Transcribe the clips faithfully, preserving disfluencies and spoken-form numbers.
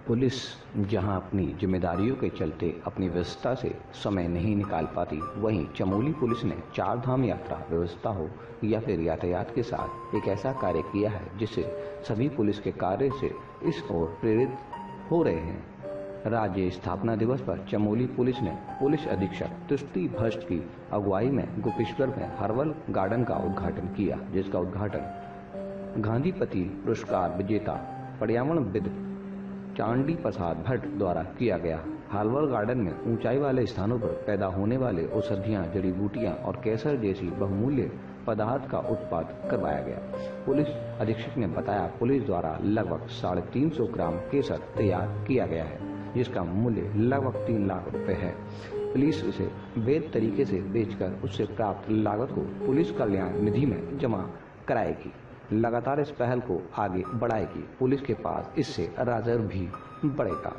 Police जहां अपनी जिम्मेदारियों के चलते अपनी व्यवस्था से समय नहीं निकाल पाती, वहीं चमोली पुलिस ने चार धाम यात्रा व्यवस्था हो या फिर यातायात के साथ एक ऐसा कार्य किया है जिससे सभी पुलिस के कार्य से इस ओर प्रेरित हो रहे हैं। राज्य स्थापना दिवस पर चमोली पुलिस ने पुलिस अधीक्षक तुष्टि भट्ट की अगुवाई में गोपेश्वर में हर्बल गार्डन का उद्घाटन किया, जिसका उद्घाटन गांधीपति पुरस्कार विजेता पर्यावरणविद चांडी प्रसाद भट्ट द्वारा किया गया। हर्बल गार्डन में ऊंचाई वाले स्थानों पर पैदा होने वाले औषधियां, जड़ी बूटियां और केसर जैसी बहुमूल्य पदार्थ का उत्पादन करवाया गया। पुलिस अधीक्षक ने बताया, पुलिस द्वारा लगभग साढ़े तीन सौ ग्राम केसर तैयार किया गया है, जिसका मूल्य लगभग तीन लाख रुपए है। पुलिस इसे वैध तरीके से बेचकर उससे प्राप्त लागत को पुलिस कल्याण निधि में जमा कराएगी। लगातार इस पहल को आगे बढ़ाएगी। पुलिस के पास इससे राजस्व भी बढ़ेगा।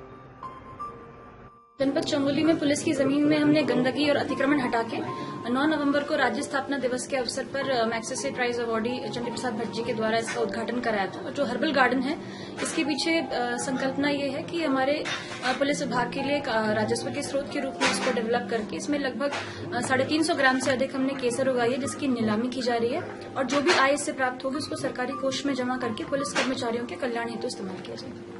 जनपद चमोली में पुलिस की जमीन में हमने गंदगी और अतिक्रमण हटा के नौ नवंबर को राज्य स्थापना दिवस के अवसर पर Magsaysay prize awardee Chandi Prasad Bhatt ji के द्वारा इसका उद्घाटन कराया था। और जो हर्बल गार्डन है, इसके पीछे संकल्पना ये है कि हमारे पुलिस विभाग के लिए एक राजस्व के स्रोत के रूप में इसको डेवलप करके इसमें लगभग साढ़े तीन सौ ग्राम से अधिक हमने केसर उगाई है, जिसकी नीलामी की जा रही है और जो भी आय इससे प्राप्त होगी उसको सरकारी कोष में जमा करके पुलिस कर्मचारियों के कल्याण हेतु इस्तेमाल किया जाएगा।